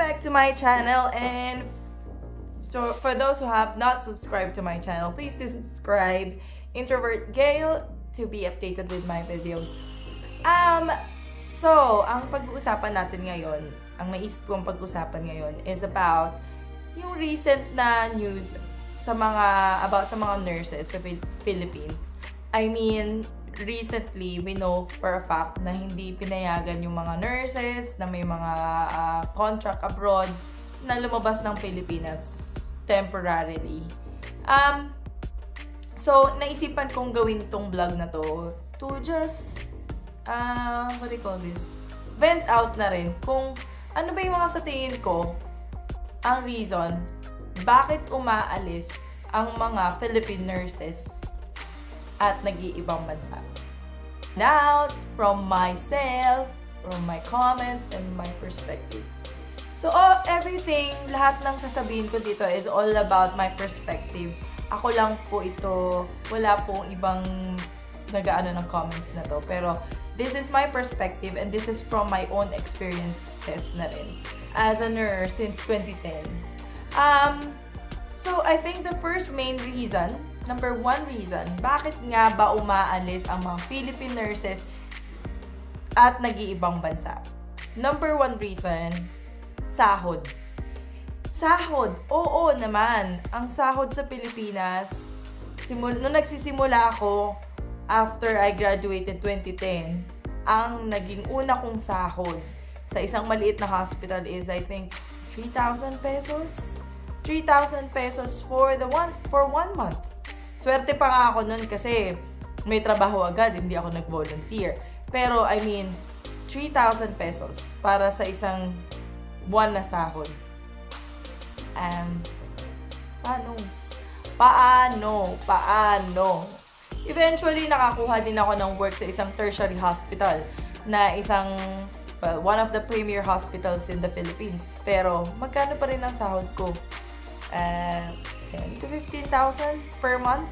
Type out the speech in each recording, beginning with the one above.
back to my channel, and so for those who have not subscribed to my channel, please do subscribe. Introvert Gail to be updated with my videos. So ang pag-uusapan natin ngayon, ang naisip kong pag-usapan ngayon is about yung recent na news sa mga nurses sa Philippines. I mean, recently, we know for a fact na hindi pinayagan yung mga nurses na may mga contract abroad na lumabas ng Pilipinas temporarily. So, naisipan kong gawin tong vlog na to just, what do you call this? Vent out na rin kung ano ba yung mga sa tingin ko ang reason bakit umaalis ang mga Philippine nurses at nag-iibang bansa. Now, from myself, from my comments, and my perspective. So, everything, lahat ng sasabihin ko dito is all about my perspective. Ako lang po ito, wala pong ibang nag-aano ng comments na to. Pero, this is my perspective and this is from my own experiences na rin as a nurse since 2010. So, I think the first main reason, number one reason, bakit nga ba umaalis ang mga Philippine nurses at nag-iibang bansa? Number one reason, sahod. Sahod, oo naman. Ang sahod sa Pilipinas, nung nagsisimula ako, after I graduated 2010, ang naging una kong sahod sa isang maliit na hospital is, I think, 3,000 pesos? 3,000 pesos for one month. Swerte pa nga ako nun kasi may trabaho agad, hindi ako nag-volunteer. Pero, I mean, 3,000 pesos para sa isang buwan na sahod. Paano? Eventually, nakakuha din ako ng work sa isang tertiary hospital na one of the premier hospitals in the Philippines. Pero, magkano pa rin ang sahod ko? 10 to 15,000 per month.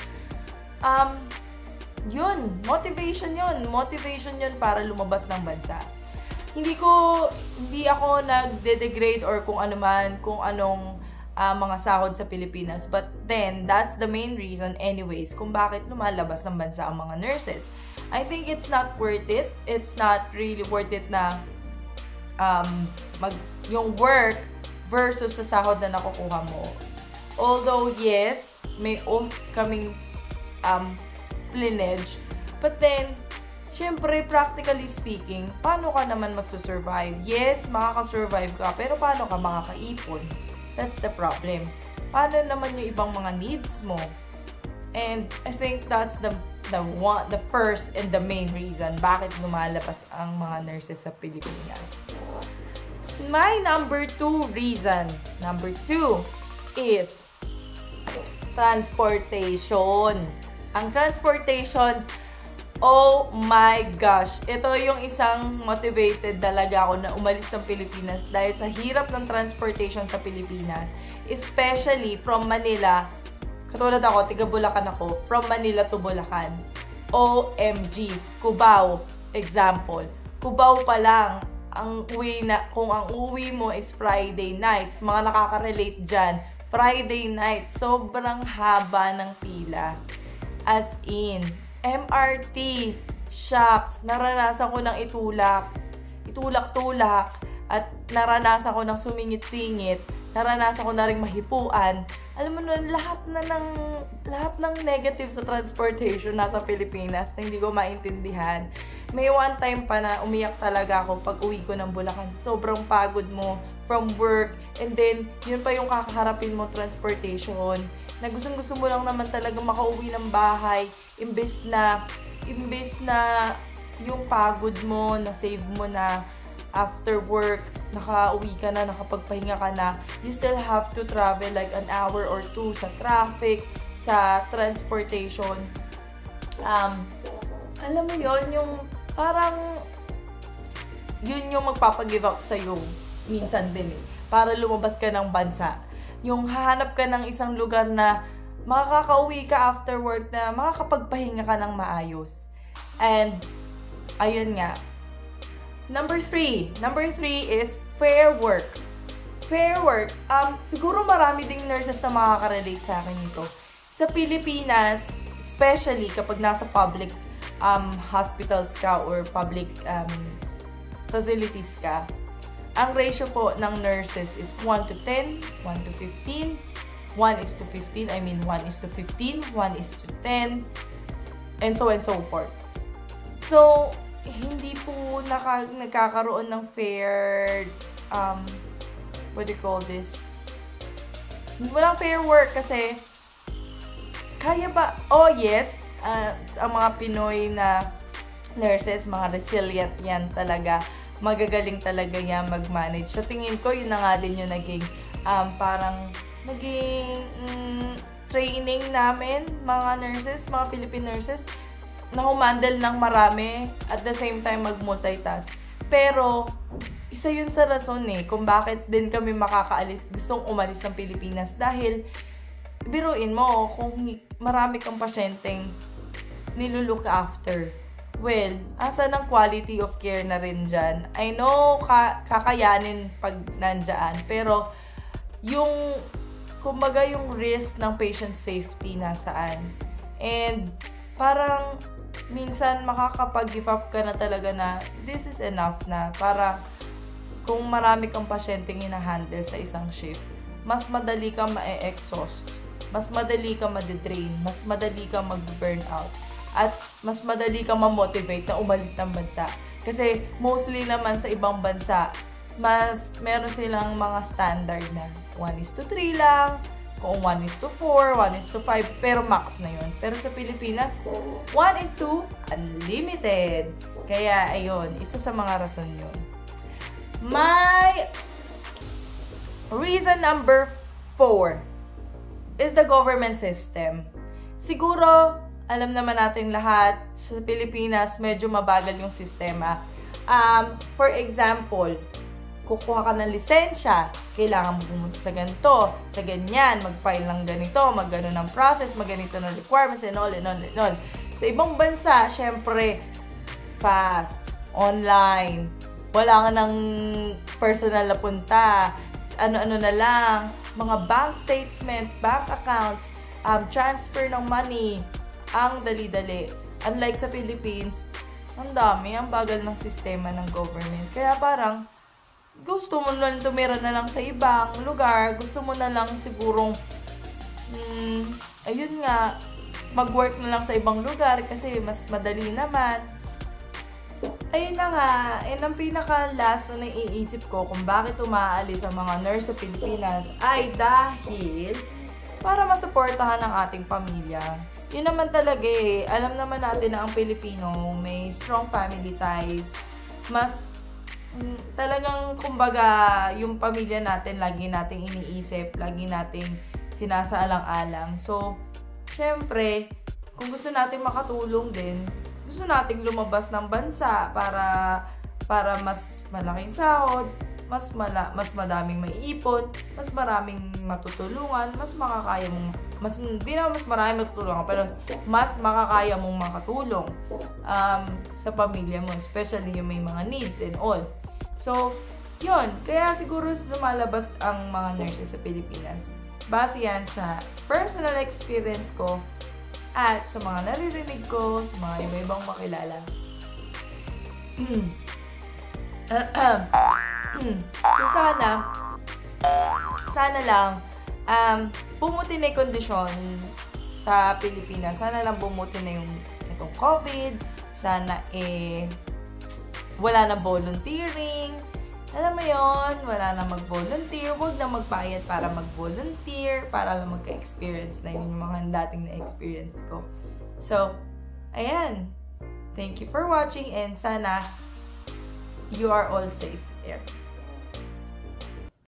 Motivation yun para lumabas ng bansa. Hindi ako nagde-degrade or kung anong mga sahod sa Pilipinas. But then, that's the main reason anyways kung bakit lumalabas ng bansa ang mga nurses. I think it's not worth it. It's not really worth it na yung work versus sa sahod na nakukuha mo. Although, yes, may kaming lineage. But then, syempre, practically speaking, paano ka naman magsusurvive? Yes, makakasurvive ka, pero paano ka makakaipon? That's the problem. Paano naman yung ibang mga needs mo? And I think that's the first and the main reason bakit lumalabas ang mga nurses sa Pilipinas. My number two reason, is transportation. Ang transportation, oh my gosh, ito yung isang motivated talaga ako na umalis ng Pilipinas dahil sa hirap ng transportation sa Pilipinas. Especially from Manila, katulad ako, tiga Bulacan ako, from Manila to Bulacan. OMG, Cubao, example. Cubao pa lang, kung ang uwi mo is Friday nights, mga nakaka-relate dyan, Friday night, sobrang haba ng pila. As in, MRT, shocks, naranasan ko ng itulak-tulak, at naranasan ko ng sumingit-singit, naranasan ko na rin mahipuan. Alam mo nun, lahat ng negative sa transportation nasa Pilipinas na hindi ko maintindihan. May one time pa na umiyak talaga ako pag uwi ko ng Bulacan. Sobrang pagod mo from work, and then yun pa yung kakaharapin mo transportation na gustong-gusto mo lang naman talaga makauwi ng bahay imbes na yung pagod mo na save mo na after work, nakauwi ka na, nakapagpahinga ka na, you still have to travel like an hour or two sa traffic, sa transportation. Alam mo yon, yung parang yun yung magpapagive up sa'yo minsan din para lumabas ka ng bansa. Yung hahanap ka ng isang lugar na makakauwi ka after work na makakapagpahinga ka ng maayos. And ayun nga. Number three is fair work. Fair work. Siguro marami ding nurses na makaka-relate sa akin nito. Sa Pilipinas, especially kapag nasa public hospitals ka or public facilities ka, ang ratio po ng nurses is 1 to 10, 1 to 15, 1 is to 15, 1 is to 15, 1 is to 10, and so forth. So, hindi po nagkakaroon ng fair, what do you call this? Walang fair work kasi, kaya ba? Oh, yes, ang mga Pinoy na nurses, mga resilient yan talaga. Magagaling talaga yan mag-manage. Sa tingin ko, yun na nga din yung naging parang naging training namin, mga nurses, mga Philippine nurses, na humandle ng marami at the same time mag-multitask. Pero, isa yun sa rason kung bakit din kami makakaalis, gustong umalis ng Pilipinas dahil biruin mo kung marami kang pasyenteng nilulook after. Well, asa ng quality of care na rin dyan. I know, kakayanin pag nandyan. Pero, yung, kumbaga yung risk ng patient safety nasaan. And, parang, minsan makakapag-give up ka na talaga na, this is enough na. Para, kung marami kang pasyenteng hinahandle sa isang shift, mas madali ka ma-exhaust. Mas madali ka ma-drain. Mas madali ka mag-burn out. At mas madali kang ma-motivate na umalis ng bansa. Kasi mostly naman sa ibang bansa, meron silang mga standard na 1:3 lang, kung 1:4, 1:5, pero max na yun. Pero sa Pilipinas, 1:2, unlimited. Kaya ayun, isa sa mga rason yun. My reason number 4 is the government system. Siguro, alam naman natin lahat, sa Pilipinas, medyo mabagal yung sistema. For example, kukuha ka ng lisensya, kailangan mo pumunta sa ganito, sa ganyan, mag-file ng ganito, mag-gano ng process, mag-ganito ng requirements, and all. Sa ibang bansa, syempre, fast, online, wala ka ng personal na punta, ano-ano na lang, mga bank statement, bank accounts, transfer ng money, ang dali-dali. Unlike sa Philippines, ang dami, ang bagal ng sistema ng government. Kaya parang, gusto mo na tumira na lang sa ibang lugar, gusto mo na lang sigurong, ayun nga, mag-work na lang sa ibang lugar kasi mas madali naman. Ayun na nga, ang pinaka-last na naiisip ko kung bakit umaalis ang mga nurse sa Pilipinas ay dahil para masuportahan ang ating pamilya. Yun naman talaga alam naman natin na ang Pilipino may strong family ties. Mas talagang kumbaga yung pamilya natin lagi nating iniisip, lagi nating sinasaalang-alang. So, syempre, kung gusto nating makatulong din, gusto nating lumabas ng bansa para mas malaking sahod, mas madaming maiipon, mas maraming matutulungan, mas makakaya mong hindi naman mas maraming matutulungan, pero mas makakaya mong makatulong sa pamilya mo, especially yung may mga needs and all. So, yun. Kaya siguro lumalabas ang mga nurses sa Pilipinas. Base yan sa personal experience ko at sa mga naririnig ko, sa mga iba-ibang makilala. So, sana lang, bumuti na yung kondisyon sa Pilipinas. Sana lang bumuti na yung itong COVID. Sana wala na volunteering. Alam mo yon, wala na mag-volunteer. Huwag na magbayad para mag-volunteer. Para lang magka-experience na yung mga dating na-experience ko. So, ayan. Thank you for watching and sana you are all safe there.